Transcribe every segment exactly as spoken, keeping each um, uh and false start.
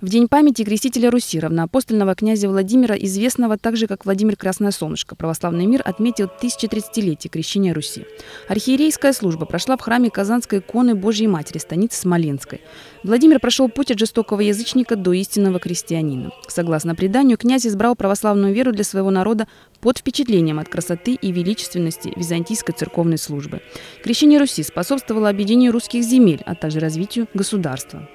В день памяти крестителя Руси, равноапостольного князя Владимира, известного также как Владимир Красное Солнышко, православный мир отметил тысячетридцатилетие крещения Руси. Архиерейская служба прошла в храме Казанской иконы Божьей Матери, станицы Смоленской. Владимир прошел путь от жестокого язычника до истинного крестьянина. Согласно преданию, князь избрал православную веру для своего народа под впечатлением от красоты и величественности византийской церковной службы. Крещение Руси способствовало объединению русских земель, а также развитию государства.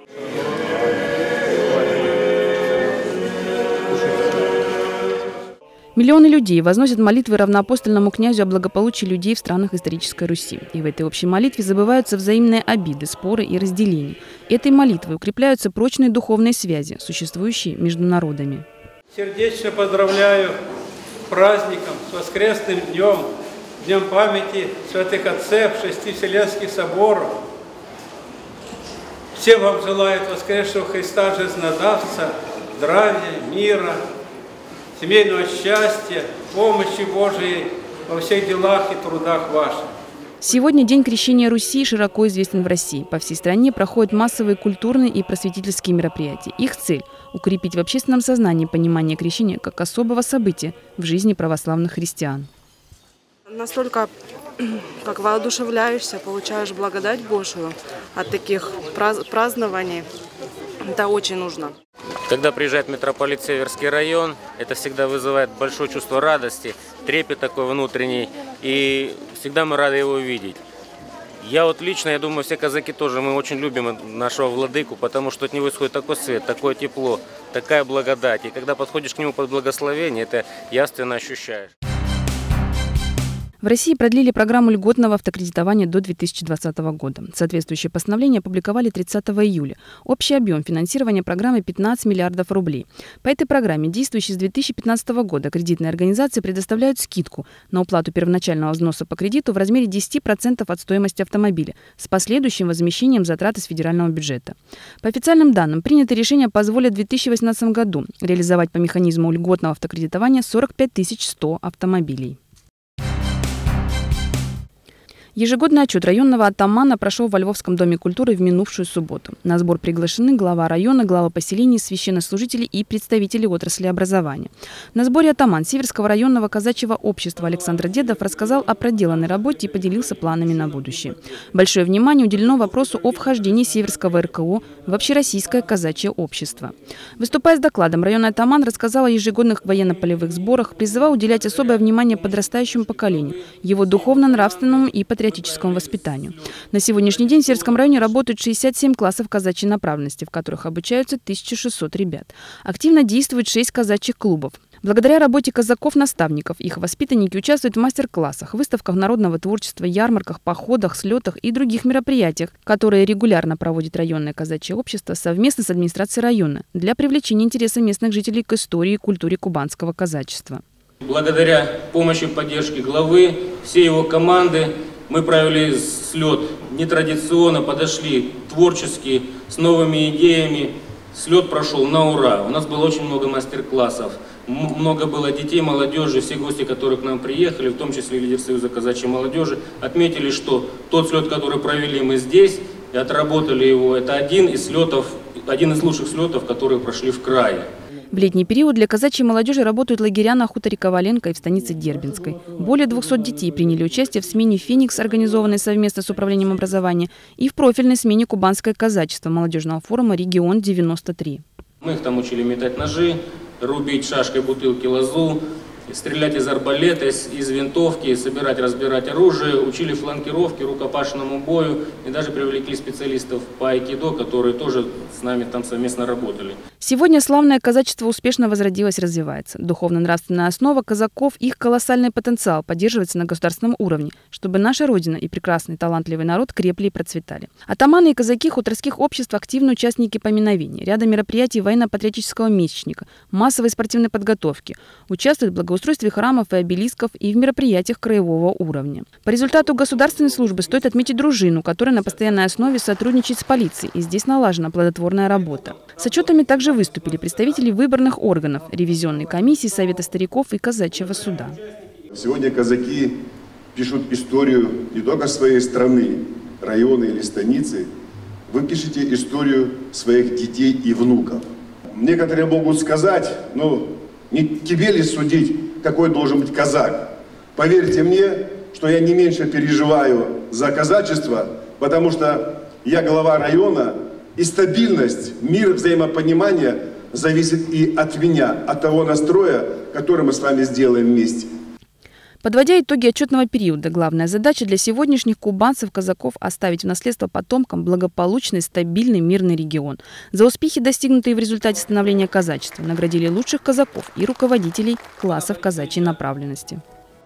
Миллионы людей возносят молитвы равноапостольному князю о благополучии людей в странах исторической Руси. И в этой общей молитве забываются взаимные обиды, споры и разделения. Этой молитвой укрепляются прочные духовные связи, существующие между народами. Сердечно поздравляю с праздником, с воскресным днем, днем памяти святых отцев, шести вселенских соборов. Всем вам желаю воскресшего Христа жизнодавца, здравия, мира, семейного счастья, помощи Божией во всех делах и трудах ваших. Сегодня День крещения Руси широко известен в России. По всей стране проходят массовые культурные и просветительские мероприятия. Их цель – укрепить в общественном сознании понимание крещения как особого события в жизни православных христиан. Настолько как воодушевляешься, получаешь благодать Божию от таких празднований. Это очень нужно. Когда приезжает митрополит Северский район, это всегда вызывает большое чувство радости, трепет такой внутренний, и всегда мы рады его видеть. Я вот лично, я думаю, все казаки тоже, мы очень любим нашего владыку, потому что от него исходит такой свет, такое тепло, такая благодать. И когда подходишь к нему под благословение, это явственно ощущаешь. В России продлили программу льготного автокредитования до две тысячи двадцатого года. Соответствующее постановление опубликовали тридцатого июля. Общий объем финансирования программы – пятнадцать миллиардов рублей. По этой программе, действующей с две тысячи пятнадцатого года, кредитные организации предоставляют скидку на уплату первоначального взноса по кредиту в размере десяти процентов от стоимости автомобиля с последующим возмещением затрат из федерального бюджета. По официальным данным, принятое решение позволит в две тысячи восемнадцатом году реализовать по механизму льготного автокредитования сорок пять тысяч сто автомобилей. Ежегодный отчет районного атамана прошел во Львовском доме культуры в минувшую субботу. На сбор приглашены глава района, глава поселений, священнослужители и представители отрасли образования. На сборе атаман Северского районного казачьего общества Александр Дедов рассказал о проделанной работе и поделился планами на будущее. Большое внимание уделено вопросу о вхождении Северского эр ка о в общероссийское казачье общество. Выступая с докладом, районный атаман рассказал о ежегодных военно-полевых сборах, призывая уделять особое внимание подрастающему поколению, его духовно-нравственному и патриотическому патриотическому воспитанию. На сегодняшний день в Северском районе работают шестьдесят семь классов казачьей направленности, в которых обучаются тысяча шестьсот ребят. Активно действует шесть казачьих клубов. Благодаря работе казаков-наставников их воспитанники участвуют в мастер-классах, выставках народного творчества, ярмарках, походах, слетах и других мероприятиях, которые регулярно проводит районное казачье общество совместно с администрацией района для привлечения интереса местных жителей к истории и культуре кубанского казачества. Благодаря помощи и поддержке главы, всей его команды, мы провели слет нетрадиционно, подошли творчески, с новыми идеями. Слет прошел на ура. У нас было очень много мастер-классов. Много было детей, молодежи. Все гости, которые к нам приехали, в том числе лидер Союза казачьей молодежи, отметили, что тот слет, который провели мы здесь, и отработали его, это один из слетов, один из лучших слетов, которые прошли в крае. В летний период для казачьей молодежи работают лагеря на хуторе Коваленко и в станице Дербинской. Более двухсот детей приняли участие в смене «Феникс», организованной совместно с Управлением образования, и в профильной смене «Кубанское казачество» молодежного форума «Регион девяносто три». Мы их там учили метать ножи, рубить шашкой бутылки лозу, стрелять из арбалета, из винтовки, собирать, разбирать оружие, учили фланкировке, рукопашному бою и даже привлекли специалистов по айкидо, которые тоже с нами там совместно работали. Сегодня славное казачество успешно возродилось и развивается. Духовно-нравственная основа казаков, их колоссальный потенциал поддерживается на государственном уровне, чтобы наша Родина и прекрасный талантливый народ крепли и процветали. Атаманы и казаки хуторских обществ – активные участники поминовений, ряда мероприятий военно-патриотического месячника, массовой спортивной подготовки, участвуют в благоустройстве храмов и обелисков и в мероприятиях краевого уровня. По результату государственной службы стоит отметить дружину, которая на постоянной основе сотрудничает с полицией, и здесь налажена плодотворная работа. С отчетами также выступили представители выборных органов, ревизионной комиссии, Совета стариков и казачьего суда. Сегодня казаки пишут историю не только своей страны, района или станицы, вы пишете историю своих детей и внуков. Некоторые могут сказать, ну, не тебе ли судить, какой должен быть казак? Поверьте мне, что я не меньше переживаю за казачество, потому что я глава района, и стабильность, мир, взаимопонимание зависит и от меня, от того настроя, который мы с вами сделаем вместе. Подводя итоги отчетного периода, главная задача для сегодняшних кубанцев-казаков – оставить в наследство потомкам благополучный, стабильный, мирный регион. За успехи, достигнутые в результате становления казачества, наградили лучших казаков и руководителей классов казачьей направленности.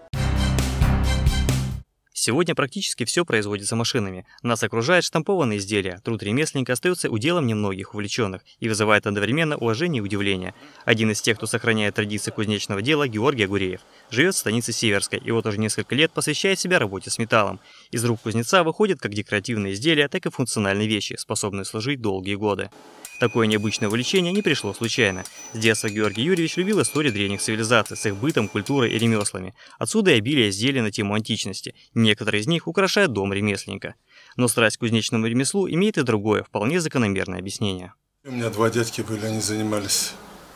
Сегодня практически все производится машинами. Нас окружают штампованные изделия. Труд ремесленника остается уделом немногих увлеченных и вызывает одновременно уважение и удивление. Один из тех, кто сохраняет традиции кузнечного дела, Георгий Агуреев. Живет в станице Северской и вот уже несколько лет посвящает себя работе с металлом. Из рук кузнеца выходят как декоративные изделия, так и функциональные вещи, способные служить долгие годы. Такое необычное увлечение не пришло случайно. С детства Георгий Юрьевич любил историю древних цивилизаций с их бытом, культурой и ремеслами. Отсюда и обилие изделий на тему античности. Некоторые из них украшают дом ремесленника. Но страсть к кузнечному ремеслу имеет и другое, вполне закономерное объяснение. У меня два дядьки были, они занимались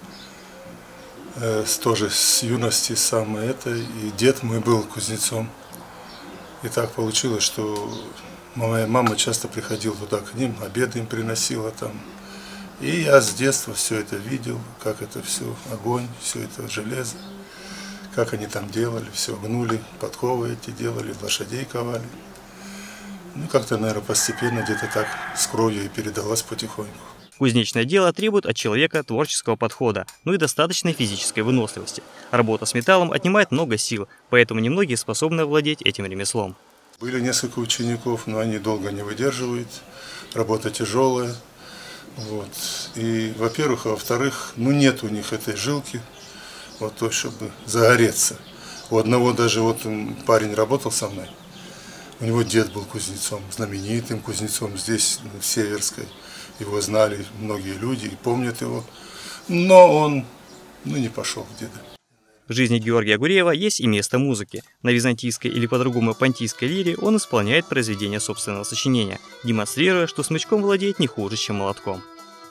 э, тоже с юности самое это. И дед мой был кузнецом. И так получилось, что моя мама часто приходила туда к ним, обеды им приносила там. И я с детства все это видел, как это все, огонь, все это железо, как они там делали, все гнули, подковы эти делали, лошадей ковали. Ну, как-то, наверное, постепенно где-то так с кровью и передалась потихоньку. Кузнечное дело требует от человека творческого подхода, ну и достаточной физической выносливости. Работа с металлом отнимает много сил, поэтому немногие способны овладеть этим ремеслом. Были несколько учеников, но они долго не выдерживают, работа тяжелая. Вот. И, во-первых, а во-вторых, ну нет у них этой жилки, вот то, чтобы загореться. У одного даже вот парень работал со мной, у него дед был кузнецом, знаменитым кузнецом здесь, в Северской. Его знали многие люди и помнят его, но он ну, не пошел к деду. В жизни Георгия Агуреева есть и место музыки. На византийской или по-другому понтийской лире он исполняет произведения собственного сочинения, демонстрируя, что смычком владеет не хуже, чем молотком.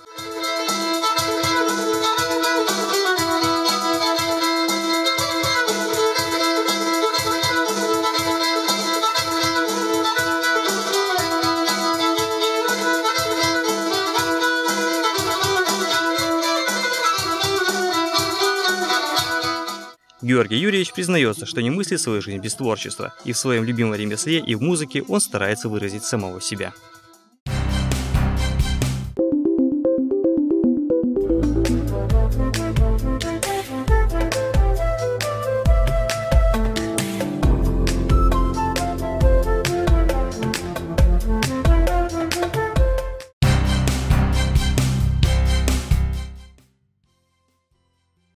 Георгий Юрьевич признается, что не мыслит свою жизнь без творчества, и в своем любимом ремесле, и в музыке он старается выразить самого себя.